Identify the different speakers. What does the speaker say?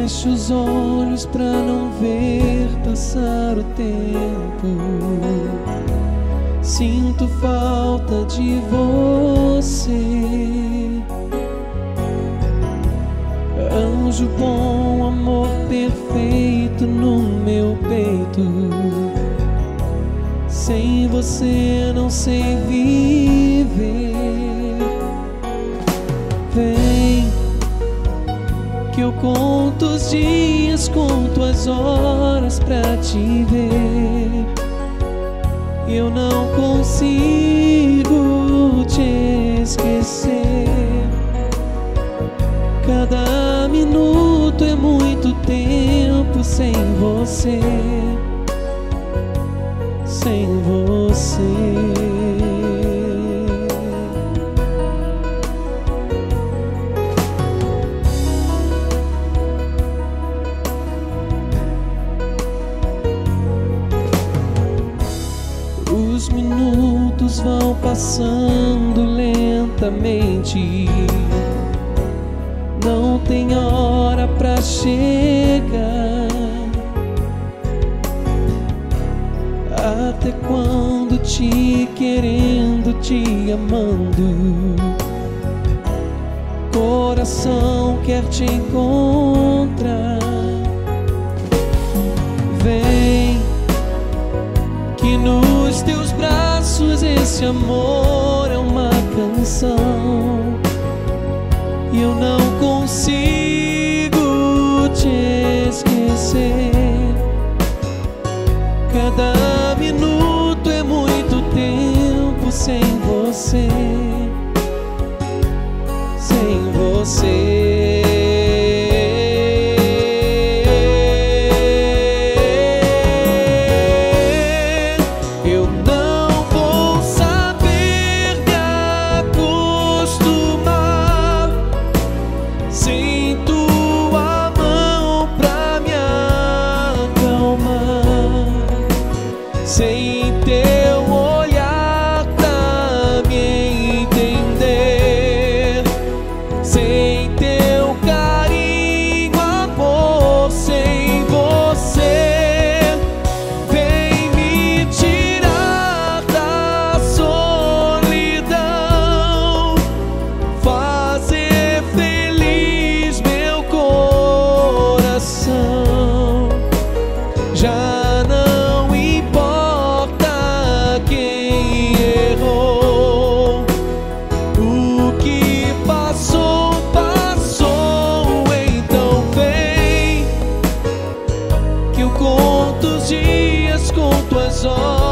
Speaker 1: fecho os olhos pra não ver passar o tempo. Sinto falta de você. Anjo bom, amor perfeito no meu peito. Sem você não sei viver. Vem, que eu conto os dias, conto as horas pra te ver. Eu não consigo te esquecer. Cada minuto é muito tempo sem você. Sem você. Os minutos vão passando lentamente. Não tem hora pra chegar. Até quando te querendo, te amando, coração quer te encontrar. Vem, que nos teus braços esse amor é uma canção. E eu não consigo te esquecer. Cada minuto é muito tempo sem você. Sem você. Sem teu olhar pra me entender, sem teu carinho, amor, sem você. Vem me tirar da solidão, fazer feliz meu coração. Já não importa quem errou, o que passou, passou. Então vem, que eu conto os dias, conto as horas